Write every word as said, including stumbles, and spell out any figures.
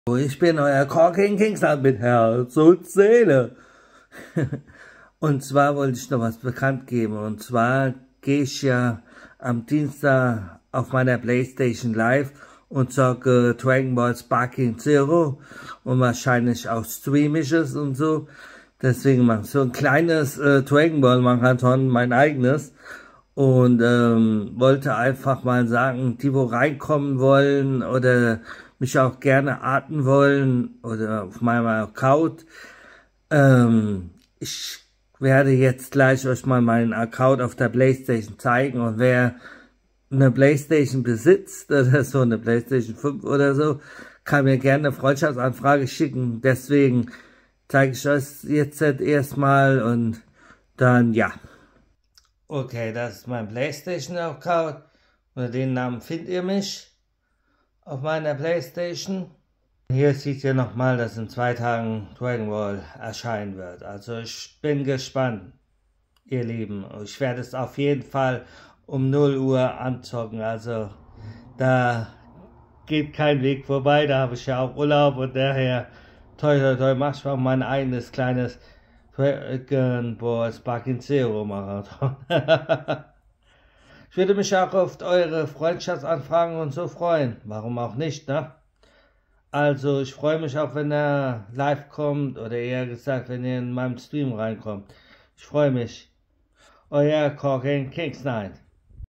Ich bin euer Corking Kingsland mit Herz und Seele. Und zwar wollte ich noch was bekannt geben. Und zwar gehe ich ja am Dienstag auf meiner PlayStation Live und zocke Dragon Ball Sparking Zero und wahrscheinlich auch streame ich es und so. Deswegen mache ich so ein kleines äh, Dragon Ball Marathon, mein eigenes. Und ähm, wollte einfach mal sagen, die wo reinkommen wollen oder mich auch gerne arten wollen oder auf meinem Account, ähm, ich werde jetzt gleich euch mal meinen Account auf der PlayStation zeigen, und wer eine PlayStation besitzt oder so, eine PlayStation fünf oder so, kann mir gerne eine Freundschaftsanfrage schicken. Deswegen zeige ich euch jetzt erstmal und dann ja. Okay, das ist mein PlayStation-Account. Unter den Namen findet ihr mich auf meiner PlayStation. Hier seht ihr nochmal, dass in zwei Tagen Dragon Ball erscheinen wird. Also ich bin gespannt, ihr Lieben. Ich werde es auf jeden Fall um null Uhr anzocken. Also da geht kein Weg vorbei. Da habe ich ja auch Urlaub und daher toi toi toi mach ich mal mein eigenes kleines Dragon Ball Sparking Zero Marathon. Ich würde mich auch auf eure Freundschaftsanfragen und so freuen. Warum auch nicht, ne? Also ich freue mich auch, wenn er live kommt, oder eher gesagt, wenn ihr in meinem Stream reinkommt. Ich freue mich. Euer Corking Kingsnight.